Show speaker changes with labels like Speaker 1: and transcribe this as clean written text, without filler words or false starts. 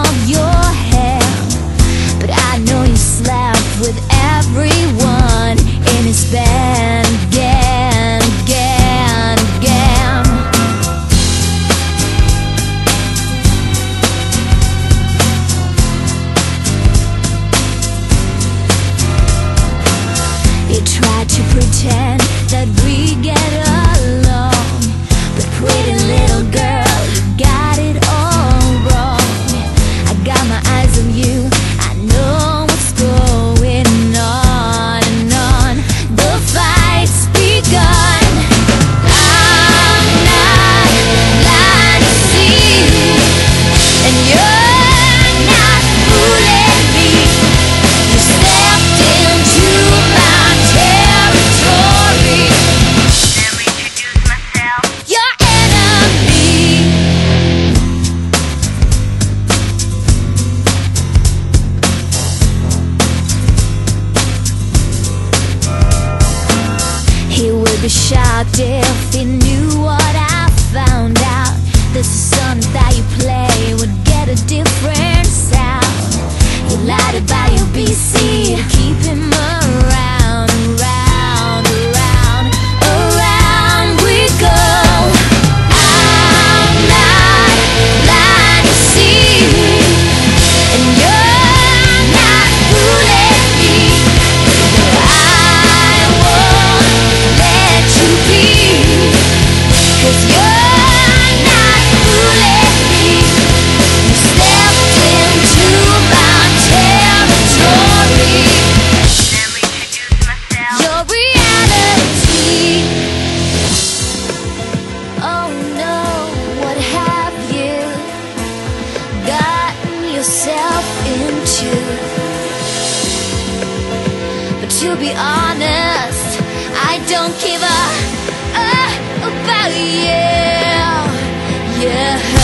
Speaker 1: of your hand, but I know you slept with everyone in his band again, again, again. You tried to pretend that we get along, but pretty little girl, you got it all wrong. I got my eyes on you, I know what's going on and on. The fight's begun. I'm not blind to see, and you're not fooling me. You stepped into my territory. Let me introduce myself. Your enemy. He would be shocked if he knew what I found out. This is song that you play would get a different sound. You lied about your BC to keep him around, around, around, around we go. I'm not blind to see, and you're not fooling me. I won't let you be, 'cause you're not fooling me. You stepped into my territory. Let me introduce myself. Your reality. Oh no, what have you gotten yourself into? But to be honest, I don't give a about you. Yeah.